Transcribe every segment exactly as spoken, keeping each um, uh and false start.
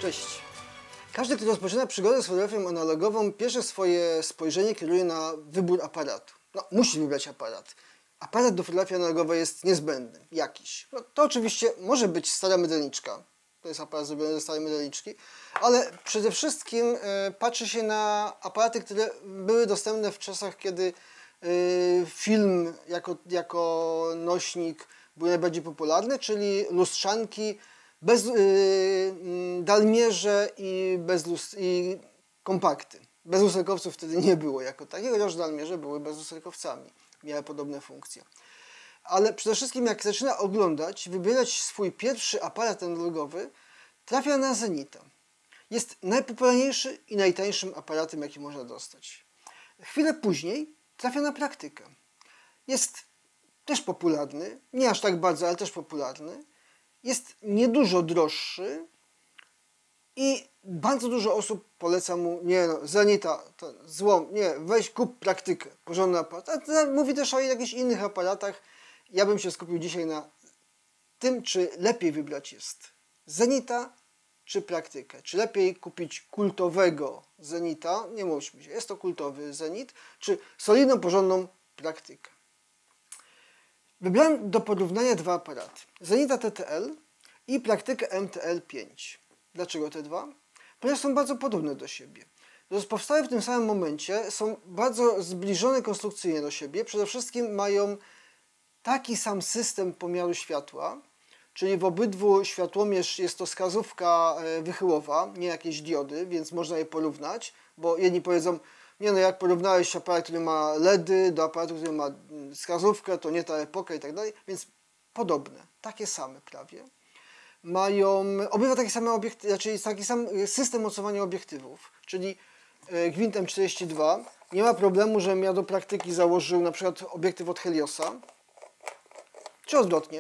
Cześć. Każdy, kto rozpoczyna przygodę z fotografią analogową, pierwsze swoje spojrzenie kieruje na wybór aparatu. No, musi wybrać aparat. Aparat do fotografii analogowej jest niezbędny, jakiś. No, to oczywiście może być stara mydelniczka. To jest aparat zrobiony ze starej mydelniczki. Ale przede wszystkim e, patrzy się na aparaty, które były dostępne w czasach, kiedy e, film jako, jako nośnik był najbardziej popularny, czyli lustrzanki, bez yy, dalmierze i, bez lust i kompakty. Bez lusterkowców wtedy nie było jako takiego, chociaż dalmierze były bezlusterkowcami. Miały podobne funkcje. Ale przede wszystkim jak zaczyna oglądać, wybierać swój pierwszy aparat analogowy, trafia na Zenita. Jest najpopularniejszy i najtańszym aparatem, jaki można dostać. Chwilę później trafia na Praktykę. Jest też popularny, nie aż tak bardzo, ale też popularny. Jest niedużo droższy i bardzo dużo osób poleca mu, nie no, Zenita, to złom, nie, weź kup Praktykę, porządny aparat. A mówi też o jakichś innych aparatach. Ja bym się skupił dzisiaj na tym, czy lepiej wybrać jest Zenita czy Praktykę. Czy lepiej kupić kultowego Zenita, nie mówmy się, jest to kultowy Zenit, czy solidną, porządną Praktykę. Wybrałem do porównania dwa aparaty. Zenita T T L i Praktykę M T L pięć. Dlaczego te dwa? Ponieważ są bardzo podobne do siebie. Powstały w tym samym momencie, są bardzo zbliżone konstrukcyjnie do siebie. Przede wszystkim mają taki sam system pomiaru światła, czyli w obydwu światłomierz jest to wskazówka wychyłowa, nie jakieś diody, więc można je porównać, bo jedni powiedzą, nie no, jak porównałeś aparat, który ma LEDy do aparatu, który ma wskazówkę, to nie ta epoka i tak dalej, więc podobne, takie same prawie. Mają obydwa takie same obiektywy, znaczy taki sam system mocowania obiektywów, czyli gwint M czterdzieści dwa. Nie ma problemu, żebym ja do Praktyki założył na przykład obiektyw od Heliosa, czy odwrotnie.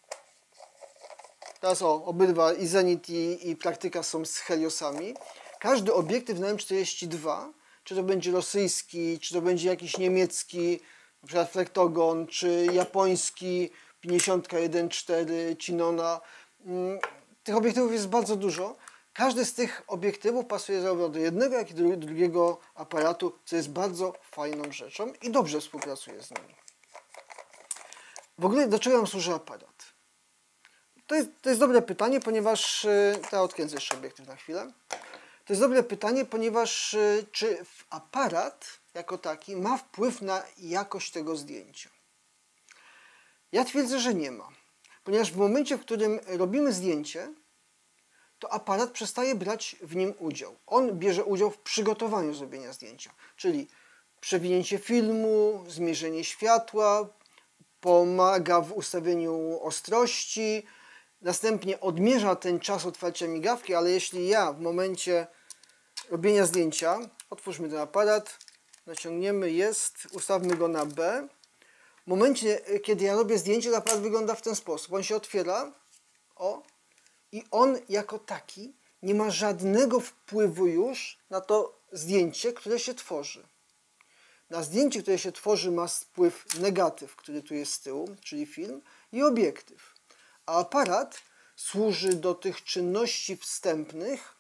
Teraz o, obydwa i Zenit i, i Praktyka są z Heliosami. Każdy obiektyw na M czterdzieści dwa, czy to będzie rosyjski, czy to będzie jakiś niemiecki, na przykład Flektogon, czy japoński pięćdziesiąt jeden cztery Cinona. Tych obiektywów jest bardzo dużo. Każdy z tych obiektywów pasuje zarówno do jednego, jak i do drugiego aparatu, co jest bardzo fajną rzeczą i dobrze współpracuje z nimi. W ogóle do czego nam służy aparat? To jest, to jest dobre pytanie, ponieważ... Ja odkręcę jeszcze obiektyw na chwilę. To jest dobre pytanie, ponieważ czy aparat jako taki ma wpływ na jakość tego zdjęcia? Ja twierdzę, że nie ma. Ponieważ w momencie, w którym robimy zdjęcie, to aparat przestaje brać w nim udział. On bierze udział w przygotowaniu zrobienia zdjęcia, czyli przewinięcie filmu, zmierzenie światła, pomaga w ustawieniu ostrości, następnie odmierza ten czas otwarcia migawki, ale jeśli ja w momencie robienia zdjęcia, otwórzmy ten aparat, naciągniemy, jest, ustawmy go na B. W momencie, kiedy ja robię zdjęcie, aparat wygląda w ten sposób. On się otwiera, o, i on jako taki nie ma żadnego wpływu już na to zdjęcie, które się tworzy. Na zdjęcie, które się tworzy, ma wpływ negatyw, który tu jest z tyłu, czyli film, i obiektyw. A aparat służy do tych czynności wstępnych,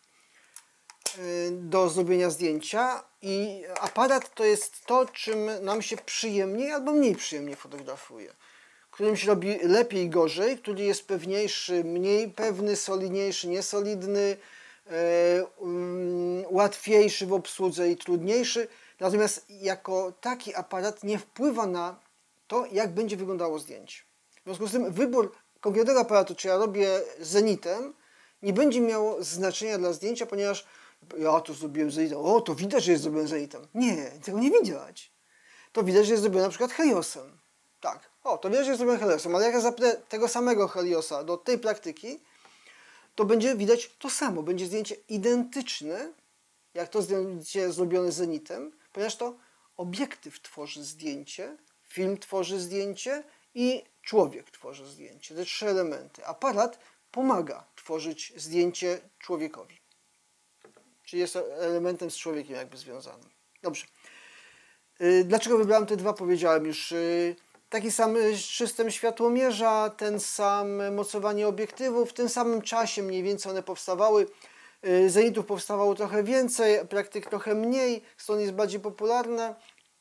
do zrobienia zdjęcia i aparat to jest to, czym nam się przyjemniej albo mniej przyjemnie fotografuje. Którym się robi lepiej, gorzej, który jest pewniejszy, mniej pewny, solidniejszy, niesolidny, e, um, łatwiejszy w obsłudze i trudniejszy. Natomiast jako taki aparat nie wpływa na to, jak będzie wyglądało zdjęcie. W związku z tym wybór konkretnego aparatu, czy ja robię Zenitem, nie będzie miało znaczenia dla zdjęcia, ponieważ ja to zrobiłem Zenitem. O, to widać, że jest zrobione Zenitem. Nie, tego nie widać. To widać, że jest zrobione na przykład Heliosem. Tak, o, to widać, że jest zrobione Heliosem, ale jak ja zapnę tego samego Heliosa do tej Praktyki, to będzie widać to samo. Będzie zdjęcie identyczne, jak to zdjęcie zrobione Zenitem, ponieważ to obiektyw tworzy zdjęcie, film tworzy zdjęcie i człowiek tworzy zdjęcie. Te trzy elementy. Aparat pomaga tworzyć zdjęcie człowiekowi. Czyli jest elementem z człowiekiem jakby związanym. Dobrze. Dlaczego wybrałem te dwa? Powiedziałem już. Taki sam system światłomierza, ten sam mocowanie obiektywów, w tym samym czasie mniej więcej one powstawały. Zenitów powstawało trochę więcej, praktyk trochę mniej, stąd jest bardziej popularne.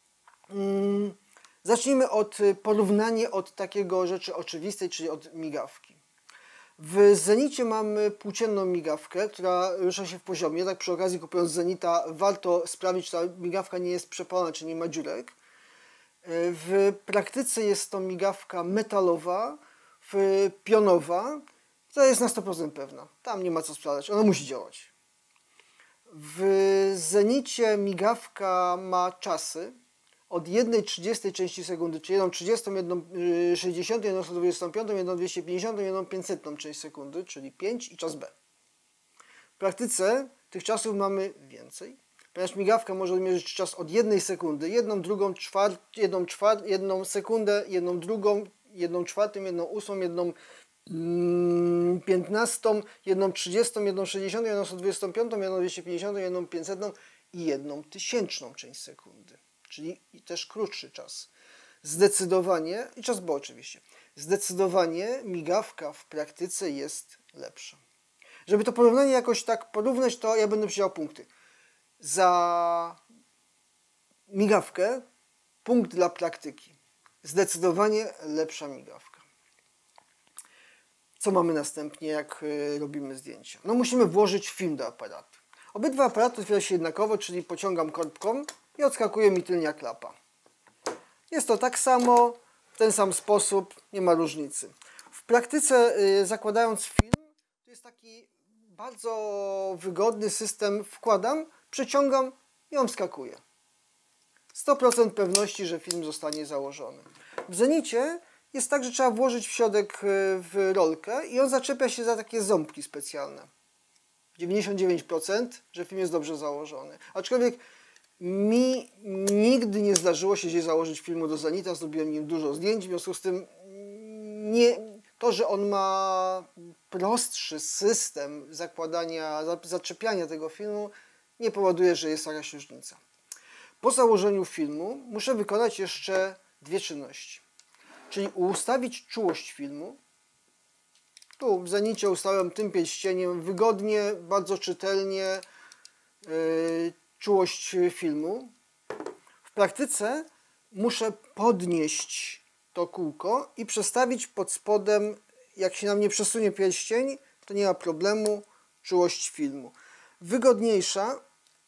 Zacznijmy od porównania od takiego rzeczy oczywistej, czyli od migawki. W Zenicie mamy płócienną migawkę, która rusza się w poziomie. Tak przy okazji, kupując Zenita, warto sprawdzić, czy ta migawka nie jest przepalona, czy nie ma dziurek. W praktyce jest to migawka metalowa, pionowa, która jest na sto procent pewna. Tam nie ma co sprawdzać, ona musi działać. W Zenicie migawka ma czasy od jednej trzydziestej części sekundy, czyli jedną trzydziestą, jedną sześćdziesiątą, jedną sto dwudziestą piątą, jedną dwieście pięćdziesiątą, jedną pięćsetną część sekundy, czyli pięć i czas B. W praktyce tych czasów mamy więcej, ponieważ migawka może odmierzyć czas od jednej sekundy, jedną drugą, czwart, jedną, czwart, jedną sekundę, jedną drugą, jedną czwartą, jedną ósmą, jedną mm, piętnastą, jedną trzydziestą, jedną sześćdziesiątą, jedną sto dwudziestą piątą, jedną dwieście pięćdziesiątą, jedną pięćsetną i jedną tysięczną część sekundy. Czyli też krótszy czas. Zdecydowanie, i czas B oczywiście, zdecydowanie migawka w praktyce jest lepsza. Żeby to porównanie jakoś tak porównać, to ja będę przyjął punkty. Za migawkę punkt dla praktyki. Zdecydowanie lepsza migawka. Co mamy następnie, jak robimy zdjęcia? No musimy włożyć film do aparatu. Obydwa aparaty otwierają się jednakowo, czyli pociągam korbką i odskakuje mi tylnia klapa. Jest to tak samo, w ten sam sposób, nie ma różnicy. W praktyce, yy, zakładając film, to jest taki bardzo wygodny system. Wkładam, przeciągam i on wskakuje. sto procent pewności, że film zostanie założony. W Zenicie jest tak, że trzeba włożyć w środek w rolkę i on zaczepia się za takie ząbki specjalne. dziewięćdziesiąt dziewięć procent, że film jest dobrze założony. Aczkolwiek mi nigdy nie zdarzyło się gdzieś założyć filmu do Zenita, zrobiłem nim dużo zdjęć, w związku z tym nie, to, że on ma prostszy system zakładania, zaczepiania tego filmu, nie powoduje, że jest jakaś różnica. Po założeniu filmu muszę wykonać jeszcze dwie czynności. Czyli ustawić czułość filmu. Tu w Zenicie ustawiam tym pierścieniem wygodnie, bardzo czytelnie yy, czułość filmu. W praktyce muszę podnieść to kółko i przestawić pod spodem, jak się nam nie przesunie pierścień, to nie ma problemu, czułość filmu. Wygodniejsza,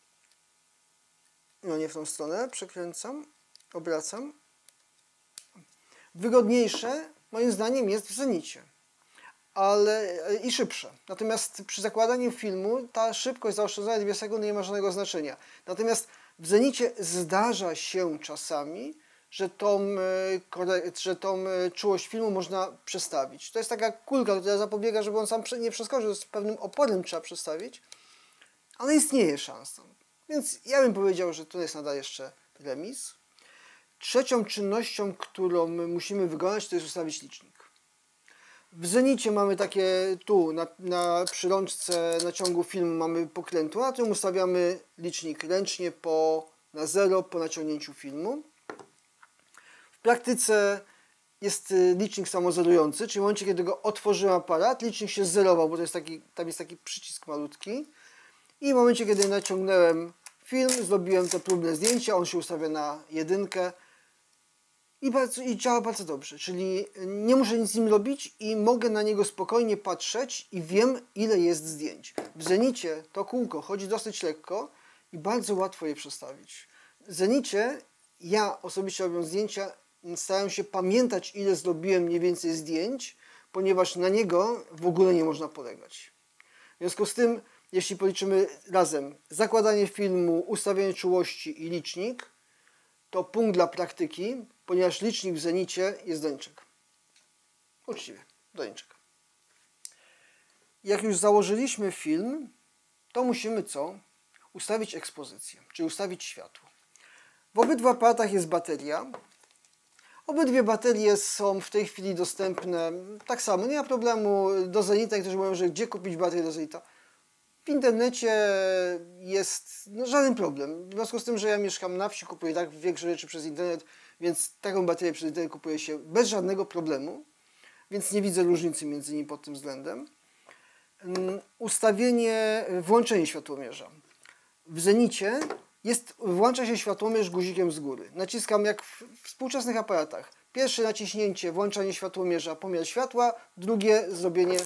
no nie w tą stronę, przekręcam, obracam. Wygodniejsze, moim zdaniem, jest w Zenicie, ale i szybsze. Natomiast przy zakładaniu filmu ta szybkość zaoszczędzona dwie sekundy nie ma żadnego znaczenia. Natomiast w Zenicie zdarza się czasami, że tą, że tą czułość filmu można przestawić. To jest taka kulka, która zapobiega, żeby on sam nie przeskoczył, z pewnym oporem trzeba przestawić, ale istnieje szansa. Więc ja bym powiedział, że tu jest nadal jeszcze remis. Trzecią czynnością, którą musimy wykonać, to jest ustawić licznik. W Zenicie mamy takie, tu na, na przyrączce naciągu filmu mamy pokrętło, na którym ustawiamy licznik ręcznie po, na zero po naciągnięciu filmu. W praktyce jest licznik samozerujący, czyli w momencie, kiedy go otworzyłem aparat, licznik się zerował, bo to jest taki, tam jest taki przycisk malutki. I w momencie, kiedy naciągnąłem film, zrobiłem te próbne zdjęcia, on się ustawia na jedynkę. I, bardzo, I działa bardzo dobrze, czyli nie muszę nic z nim robić i mogę na niego spokojnie patrzeć i wiem, ile jest zdjęć. W Zenicie to kółko chodzi dosyć lekko i bardzo łatwo je przestawić. W Zenicie ja osobiście robiąc zdjęcia staram się pamiętać, ile zrobiłem mniej więcej zdjęć, ponieważ na niego w ogóle nie można polegać. W związku z tym, jeśli policzymy razem zakładanie filmu, ustawienie czułości i licznik, to punkt dla praktyki, ponieważ licznik w Zenicie jest doniczek. Uczciwie, doniczek. Jak już założyliśmy film, to musimy co? Ustawić ekspozycję, czyli ustawić światło. W obydwu aparatach jest bateria. Obydwie baterie są w tej chwili dostępne tak samo, nie ma problemu do Zenita. Niektórzy mówią, że gdzie kupić baterię do Zenita? W internecie jest no, żaden problem. W związku z tym, że ja mieszkam na wsi, kupuję tak większe rzeczy przez internet, więc taką baterię przez internet kupuje się bez żadnego problemu, więc nie widzę różnicy między nimi pod tym względem. Ustawienie, włączenie światłomierza. W zenicie jest, włącza się światłomierz guzikiem z góry. Naciskam jak w współczesnych aparatach. Pierwsze naciśnięcie, włączanie światłomierza, pomiar światła. Drugie zrobienie,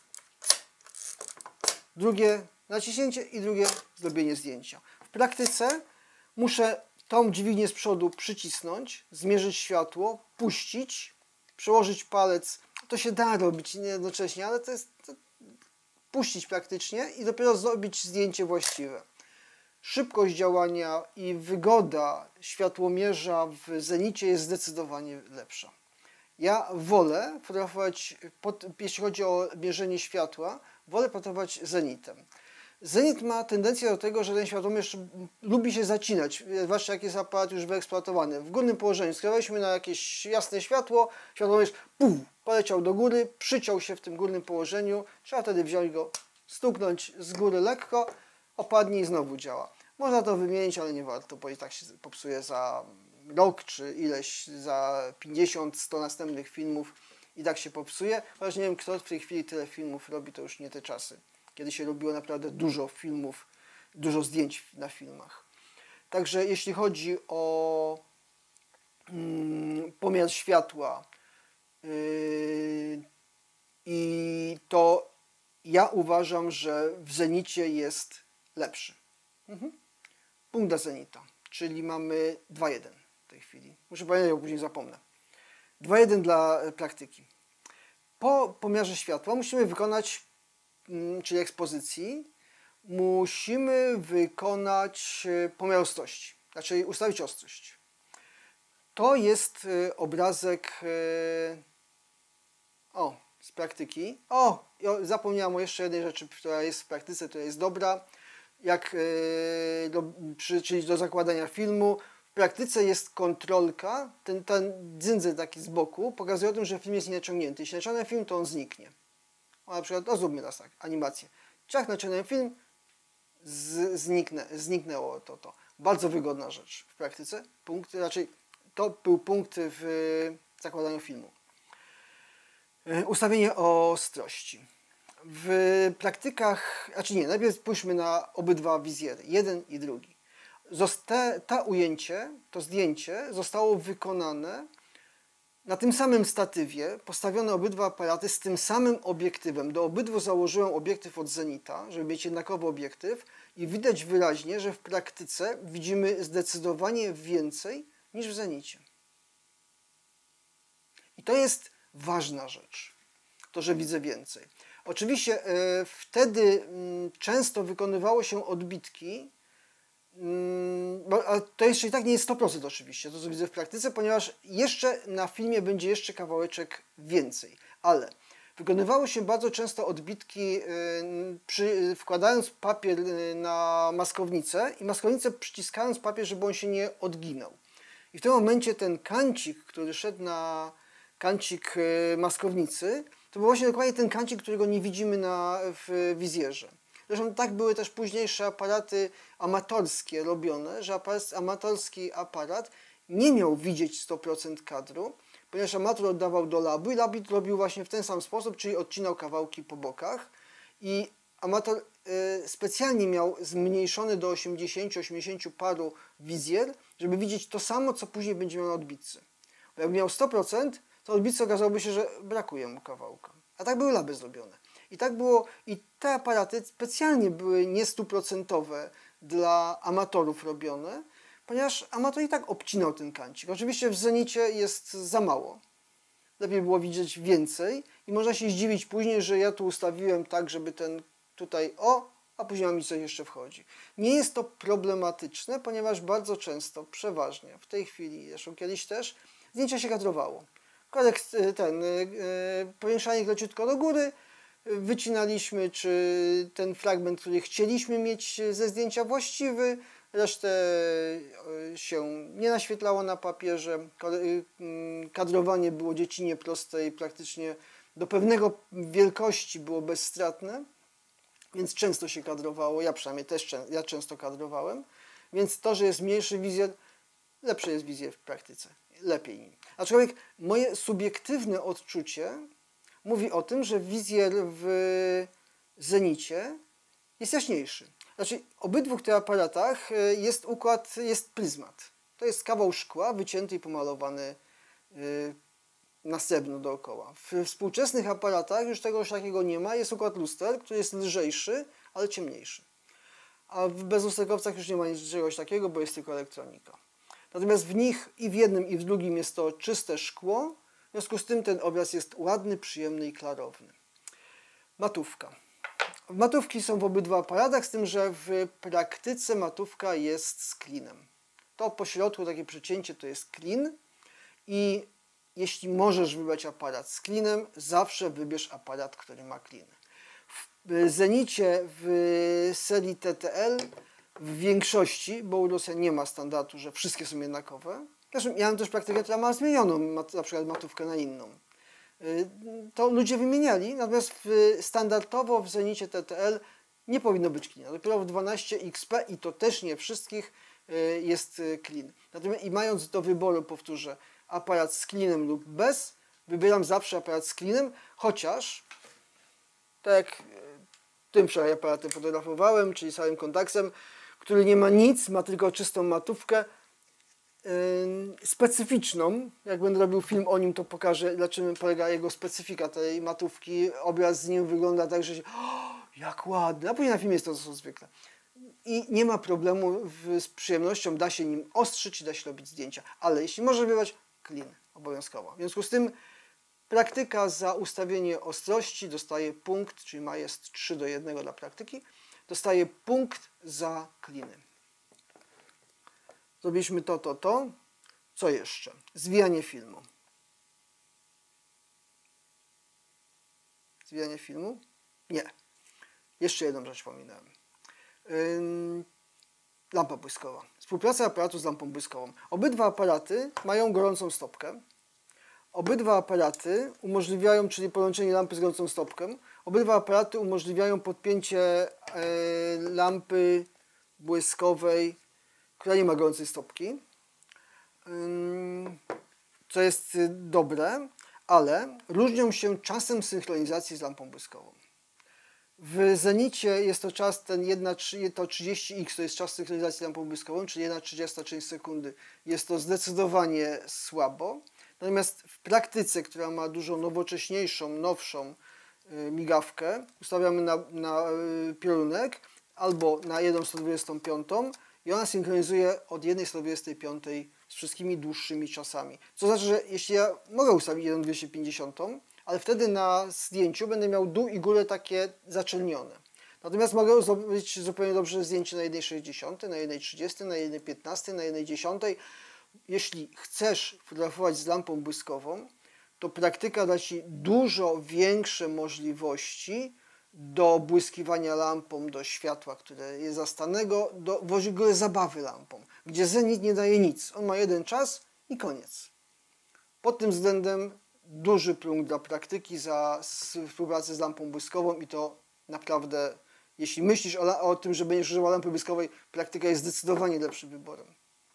drugie naciśnięcie i drugie zrobienie zdjęcia. W praktyce muszę tą dźwignię z przodu przycisnąć, zmierzyć światło, puścić, przełożyć palec. To się da robić jednocześnie, ale to jest to puścić praktycznie i dopiero zrobić zdjęcie właściwe. Szybkość działania i wygoda światłomierza w zenicie jest zdecydowanie lepsza. Ja wolę fotografować, pod, jeśli chodzi o mierzenie światła, wolę fotografować zenitem. Zenit ma tendencję do tego, że ten światłomierz lubi się zacinać, zwłaszcza jak jest aparat już wyeksploatowany. W górnym położeniu skierowaliśmy na jakieś jasne światło, światłomierz puf, poleciał do góry, przyciął się w tym górnym położeniu, trzeba wtedy wziąć go, stuknąć z góry lekko, opadnie i znowu działa. Można to wymienić, ale nie warto, bo i tak się popsuje za rok czy ileś, za pięćdziesiąt sto następnych filmów i tak się popsuje. Chociaż nie wiem, kto w tej chwili tyle filmów robi, to już nie te czasy. Kiedy się robiło naprawdę dużo filmów, dużo zdjęć na filmach. Także jeśli chodzi o mm, pomiar światła yy, i to ja uważam, że w zenicie jest lepszy. Mhm. Punkt dla zenita, czyli mamy dwa jeden w tej chwili. Muszę pamiętać, bo później zapomnę. dwa jeden dla praktyki. Po pomiarze światła musimy wykonać, czyli ekspozycji, musimy wykonać pomiar ostrości, znaczy ustawić ostrość. To jest obrazek o, z praktyki. O, zapomniałam o jeszcze jednej rzeczy, która jest w praktyce, która jest dobra, jak do, przy, czyli do zakładania filmu. W praktyce jest kontrolka, ten, ten dzyndzel taki z boku pokazuje o tym, że film jest nienaciągnięty. Jeśli naciągnę film, to on zniknie. O, na przykład, o, zróbmy teraz tak, animację. Ciach, naciągnąłem film, z, zniknę, zniknęło to, to. Bardzo wygodna rzecz w praktyce. Punkt, raczej to był punkt w zakładaniu filmu. Ustawienie ostrości. W praktykach, znaczy nie, najpierw spójrzmy na obydwa wizjery, jeden i drugi. Zosta, ta ujęcie, to zdjęcie zostało wykonane na tym samym statywie, postawione obydwa aparaty z tym samym obiektywem. Do obydwu założyłem obiektyw od zenita, żeby mieć jednakowy obiektyw i widać wyraźnie, że w praktyce widzimy zdecydowanie więcej niż w zenicie. I to jest ważna rzecz, to, że widzę więcej. Oczywiście e, wtedy m, często wykonywało się odbitki, m, bo, a to jeszcze i tak nie jest sto procent oczywiście, to co widzę w praktyce, ponieważ jeszcze na filmie będzie jeszcze kawałeczek więcej, ale wykonywało się bardzo często odbitki, e, przy, wkładając papier na maskownicę i maskownicę przyciskając papier, żeby on się nie odginął. I w tym momencie ten kancik, który szedł na kancik e, maskownicy, to był właśnie dokładnie ten kancik, którego nie widzimy na, w wizjerze. Zresztą tak były też późniejsze aparaty amatorskie robione, że aparat, amatorski aparat nie miał widzieć sto procent kadru, ponieważ amator oddawał do labu i lab robił właśnie w ten sam sposób, czyli odcinał kawałki po bokach i amator y, specjalnie miał zmniejszony do osiemdziesięciu osiemdziesięciu paru wizjer, żeby widzieć to samo, co później będzie miał na odbitce. Bo jakby miał sto procent, to odbitce okazałoby się, że brakuje mu kawałka. A tak były laby zrobione. I tak było, i te aparaty specjalnie były nie stuprocentowe dla amatorów robione, ponieważ amator i tak obcinał ten kancik. Oczywiście w zenicie jest za mało. Lepiej było widzieć więcej i można się zdziwić później, że ja tu ustawiłem tak, żeby ten tutaj o, a później mi coś jeszcze wchodzi. Nie jest to problematyczne, ponieważ bardzo często, przeważnie, w tej chwili, zresztą kiedyś też, zdjęcie się kadrowało. Korekt, ten, yy, powiększanie leciutko do góry, wycinaliśmy czy ten fragment, który chcieliśmy mieć ze zdjęcia właściwy, resztę się nie naświetlało na papierze, kadrowanie było dziecinnie proste i praktycznie do pewnego wielkości było bezstratne, więc często się kadrowało, ja przynajmniej też ja często kadrowałem, więc to, że jest mniejszy wizjer, lepszy jest wizjer w praktyce, lepiej. Aczkolwiek moje subiektywne odczucie mówi o tym, że wizjer w Zenicie jest jaśniejszy. Znaczy, obydwu tych aparatach jest układ, jest pryzmat. To jest kawał szkła wycięty i pomalowany na srebrno dookoła. W współczesnych aparatach już tego takiego nie ma. Jest układ luster, który jest lżejszy, ale ciemniejszy. A w bezlusterkowcach już nie ma nic czegoś takiego, bo jest tylko elektronika. Natomiast w nich i w jednym i w drugim jest to czyste szkło. W związku z tym ten obraz jest ładny, przyjemny i klarowny. Matówka. Matówki są w obydwu aparatach, z tym, że w praktyce matówka jest z klinem. To po środku takie przecięcie to jest klin i jeśli możesz wybrać aparat z klinem, zawsze wybierz aparat, który ma klin. W Zenicie w serii T T L w większości, bo u Rosjan nie ma standardu, że wszystkie są jednakowe. Zresztą ja mam też praktykę, która ma zmienioną, na przykład matówkę na inną. To ludzie wymieniali, natomiast w, standardowo w Zenicie T T L nie powinno być klina. Dopiero w dwanaście X P i to też nie wszystkich jest klin. Natomiast i mając do wyboru, powtórzę, aparat z klinem lub bez, wybieram zawsze aparat z klinem, chociaż tak jak tym wczoraj aparatem fotografowałem, czyli całym kontaksem, który nie ma nic, ma tylko czystą matówkę, yy, specyficzną. Jak będę robił film o nim, to pokażę, na czym polega jego specyfika tej matówki. Obraz z nim wygląda tak, że się, o, jak ładny, a później na filmie jest to, co zwykle. I nie ma problemu w, z przyjemnością, da się nim ostrzyć, da się robić zdjęcia. Ale jeśli może wybrać klin obowiązkowo. W związku z tym praktyka za ustawienie ostrości dostaje punkt, czyli ma jest trzy do jednego dla praktyki, dostaje punkt za kliny. Zrobiliśmy to, to, to. Co jeszcze? Zwijanie filmu. Zwijanie filmu? Nie. Jeszcze jedną rzecz pominąłem. Ym, lampa błyskowa. Współpraca aparatu z lampą błyskową. Obydwa aparaty mają gorącą stopkę. Obydwa aparaty umożliwiają, czyli połączenie lampy z gorącą stopką, obydwa aparaty umożliwiają podpięcie e, lampy błyskowej, która nie ma gorącej stopki, ym, co jest dobre, ale różnią się czasem synchronizacji z lampą błyskową. W Zenicie jest to czas ten jedna, to trzydzieści X, to jest czas synchronizacji z lampą błyskową, czyli jedna trzydziesta część sekundy. Jest to zdecydowanie słabo. Natomiast w praktyce, która ma dużo nowocześniejszą, nowszą y, migawkę, ustawiamy na, na y, piorunek albo na jedną sto dwudziestą piątą i ona synchronizuje od jednej sto dwudziestej piątej z wszystkimi dłuższymi czasami. Co znaczy, że jeśli ja mogę ustawić jedną dwieście pięćdziesiątą, ale wtedy na zdjęciu będę miał dół i górę takie zaczelnione. Natomiast mogę zrobić zupełnie dobrze zdjęcie na jednej sześćdziesiątej, na jednej trzydziestej, na jednej piętnastej, na jednej dziesiątej. Jeśli chcesz fotografować z lampą błyskową, to praktyka da Ci dużo większe możliwości do błyskiwania lampą, do światła, które jest zastanego, do w ogóle zabawy lampą, gdzie Zenit nie daje nic. On ma jeden czas i koniec. Pod tym względem duży punkt dla praktyki za współpracę z lampą błyskową i to naprawdę, jeśli myślisz o, o tym, że będziesz używał lampy błyskowej, praktyka jest zdecydowanie lepszym wyborem.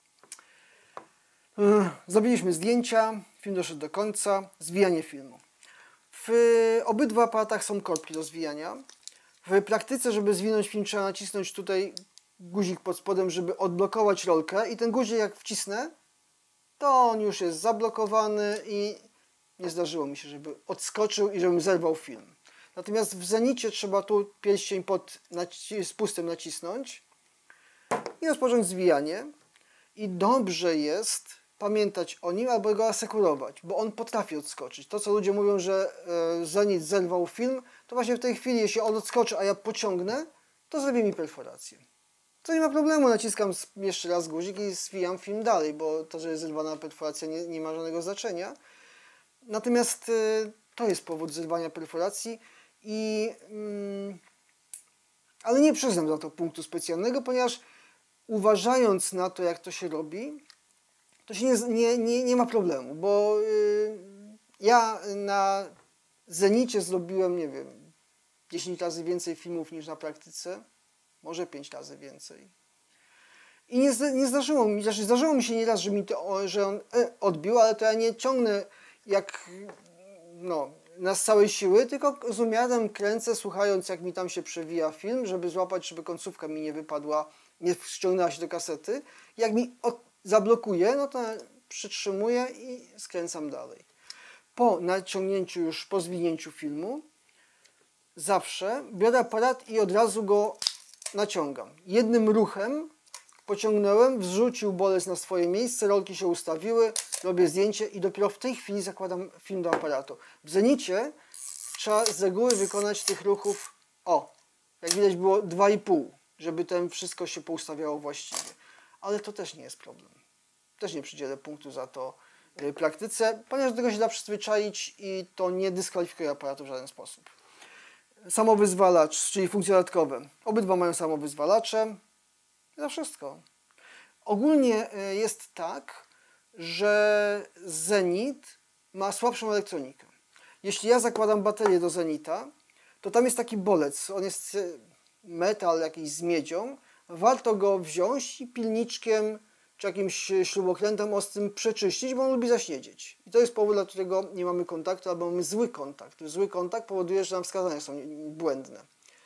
Zrobiliśmy zdjęcia, film doszedł do końca, zwijanie filmu. W obydwu aparatach są korbki do zwijania. W praktyce, żeby zwinąć film, trzeba nacisnąć tutaj guzik pod spodem, żeby odblokować rolkę i ten guzik jak wcisnę, to on już jest zablokowany i nie zdarzyło mi się, żeby odskoczył i żebym zerwał film. Natomiast w Zenicie trzeba tu pierścień pod spustem nacisnąć i rozpocząć zwijanie. I dobrze jest pamiętać o nim albo go asekurować, bo on potrafi odskoczyć. To, co ludzie mówią, że e, Zenit zerwał film, to właśnie w tej chwili, jeśli on odskoczy, a ja pociągnę, to zrobi mi perforację. To nie ma problemu, naciskam jeszcze raz guzik i zwijam film dalej, bo to, że jest zerwana perforacja, nie, nie ma żadnego znaczenia. Natomiast e, to jest powód zerwania perforacji, i, mm, ale nie przyznam za to punktu specjalnego, ponieważ uważając na to, jak to się robi, to się nie, nie, nie, nie ma problemu, bo yy, ja na Zenicie zrobiłem, nie wiem, dziesięć razy więcej filmów niż na praktyce, może pięć razy więcej. I nie, nie zdarzyło mi, znaczy zdarzyło mi się nieraz, że mi to, że on e, odbił, ale to ja nie ciągnę jak, no, na z całej siły, tylko z umiarem kręcę, słuchając jak mi tam się przewija film, żeby złapać, żeby końcówka mi nie wypadła, nie ściągnęła się do kasety. Jak mi od, zablokuje, no to przytrzymuję i skręcam dalej. Po naciągnięciu już, po zwinięciu filmu, zawsze biorę aparat i od razu go naciągam. Jednym ruchem pociągnąłem, wrzucił bolec na swoje miejsce, rolki się ustawiły, robię zdjęcie i dopiero w tej chwili zakładam film do aparatu. W zenicie trzeba z reguły wykonać tych ruchów, o, jak widać było dwa i pół, żeby ten wszystko się poustawiało właściwie. Ale to też nie jest problem. Też nie przydzielę punktu za to w praktyce, ponieważ do tego się da przyzwyczaić i to nie dyskwalifikuje aparatu w żaden sposób. Samowyzwalacz, czyli funkcje dodatkowe. Obydwa mają samowyzwalacze. Za wszystko. Ogólnie jest tak, że Zenit ma słabszą elektronikę. Jeśli ja zakładam baterię do Zenita, to tam jest taki bolec. On jest metal jakiś z miedzią. Warto go wziąć i pilniczkiem czy jakimś śrubokrętem ostrym przeczyścić, bo on lubi zaśniedzieć. I to jest powód, dla którego nie mamy kontaktu, albo mamy zły kontakt. Zły kontakt powoduje, że nam wskazania są błędne.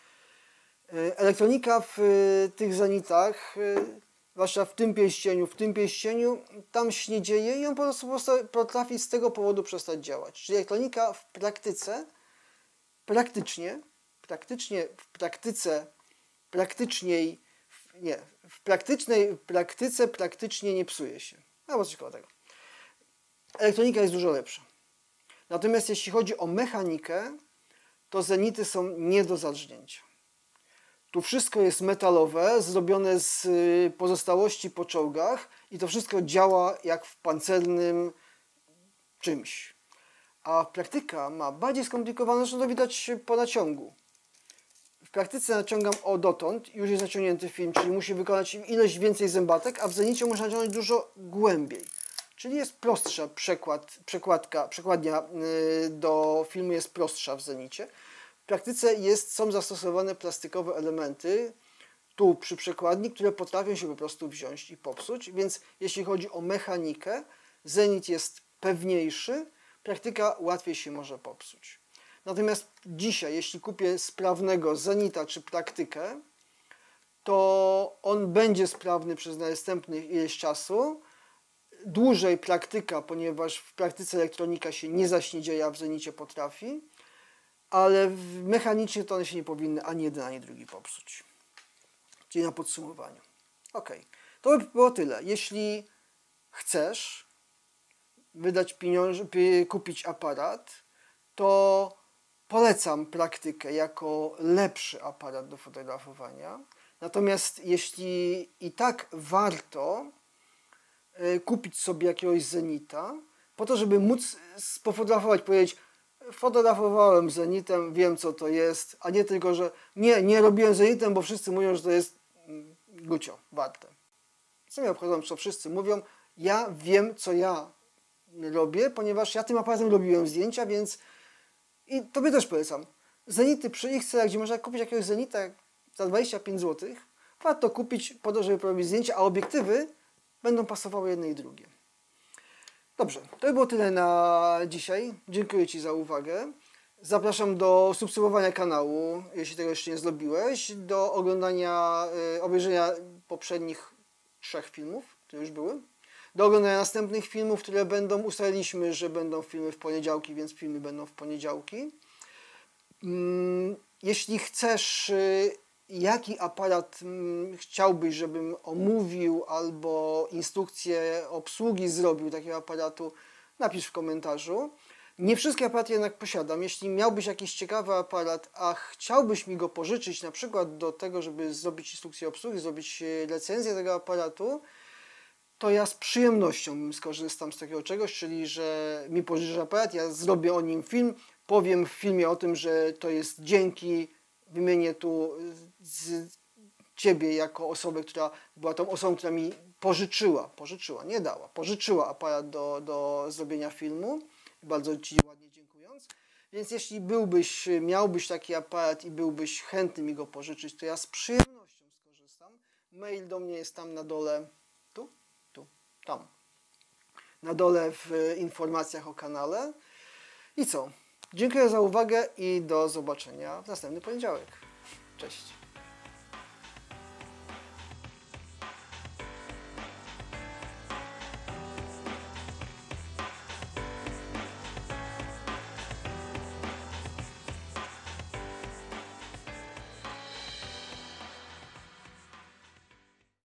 Elektronika w tych Zenitach, zwłaszcza w tym pierścieniu, w tym pierścieniu, tam się nie dzieje i on po prostu potrafi z tego powodu przestać działać. Czyli elektronika w praktyce, praktycznie, praktycznie w praktyce, praktyczniej, nie, w praktycznej praktyce praktycznie nie psuje się. Albo coś koło tego. Elektronika jest dużo lepsza. Natomiast jeśli chodzi o mechanikę, to Zenity są nie do zadrznięcia. Tu wszystko jest metalowe, zrobione z pozostałości po czołgach i to wszystko działa jak w pancernym czymś. A praktyka ma bardziej skomplikowane, że to widać po naciągu. W praktyce naciągam o dotąd, już jest naciągnięty film, czyli musi wykonać ileś więcej zębatek, a w Zenicie muszę naciągnąć dużo głębiej. Czyli jest prostsza przekład, przekładka, przekładnia do filmu jest prostsza w Zenicie. W praktyce jest, są zastosowane plastikowe elementy tu przy przekładni, które potrafią się po prostu wziąć i popsuć, więc jeśli chodzi o mechanikę, Zenit jest pewniejszy, praktyka łatwiej się może popsuć. Natomiast dzisiaj, jeśli kupię sprawnego Zenita czy praktykę, to on będzie sprawny przez następnych ileś czasu, dłużej praktyka, ponieważ w praktyce elektronika się nie zaśniedzieje, a w Zenicie potrafi, ale mechanicznie to one się nie powinny ani jeden, ani drugi popsuć. Czyli na podsumowaniu. Ok, to by było tyle. Jeśli chcesz wydać pieniądze, kupić aparat, to polecam praktykę jako lepszy aparat do fotografowania. Natomiast jeśli i tak warto kupić sobie jakiegoś Zenita, po to, żeby móc spofotografować, powiedzieć, fotografowałem Zenitem, wiem co to jest, a nie tylko, że nie, nie robiłem Zenitem, bo wszyscy mówią, że to jest gucio, warte. Co mnie obchodzą, co wszyscy mówią, ja wiem co ja robię, ponieważ ja tym aparatem robiłem zdjęcia, więc i tobie też polecam. Zenity przy ich cenach, gdzie można kupić jakiegoś Zenita za dwadzieścia pięć złotych, warto kupić po to, żeby porobić zdjęcia, a obiektywy będą pasowały jedne i drugie. Dobrze, to by było tyle na dzisiaj. Dziękuję Ci za uwagę. Zapraszam do subskrybowania kanału, jeśli tego jeszcze nie zrobiłeś, do oglądania, y, obejrzenia poprzednich trzech filmów, które już były, do oglądania następnych filmów, które będą, ustaliliśmy, że będą filmy w poniedziałki, więc filmy będą w poniedziałki. Mm, jeśli chcesz, y, jaki aparat mm, chciałbyś, żebym omówił, albo instrukcję obsługi zrobił takiego aparatu, napisz w komentarzu. Nie wszystkie aparaty jednak posiadam. Jeśli miałbyś jakiś ciekawy aparat, a chciałbyś mi go pożyczyć na przykład do tego, żeby zrobić instrukcję obsługi, zrobić recenzję tego aparatu, to ja z przyjemnością skorzystam z takiego czegoś, czyli że mi pożyczysz aparat, ja zrobię o nim film, powiem w filmie o tym, że to jest dzięki, wymienię tu z Ciebie jako osobę, która była tą osobą, która mi pożyczyła, pożyczyła, nie dała, pożyczyła aparat do, do zrobienia filmu, bardzo Ci ładnie dziękując. Więc jeśli byłbyś, miałbyś taki aparat i byłbyś chętny mi go pożyczyć, to ja z przyjemnością skorzystam. Mail do mnie jest tam na dole, tu, tu, tam, na dole w informacjach o kanale. I co? Dziękuję za uwagę i do zobaczenia w następny poniedziałek. Cześć.